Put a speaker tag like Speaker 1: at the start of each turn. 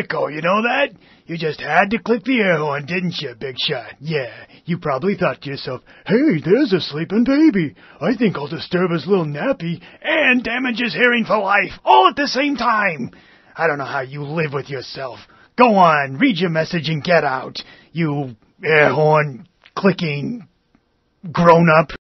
Speaker 1: sicko, you know that? You just had to click the air horn, didn't you, big shot? Yeah, you probably thought to yourself, hey, there's a sleeping baby. I think I'll disturb his little nappy and damage his hearing for life, all at the same time. I don't know how you live with yourself. Go on, read your message and get out, you air horn clicking grown-up.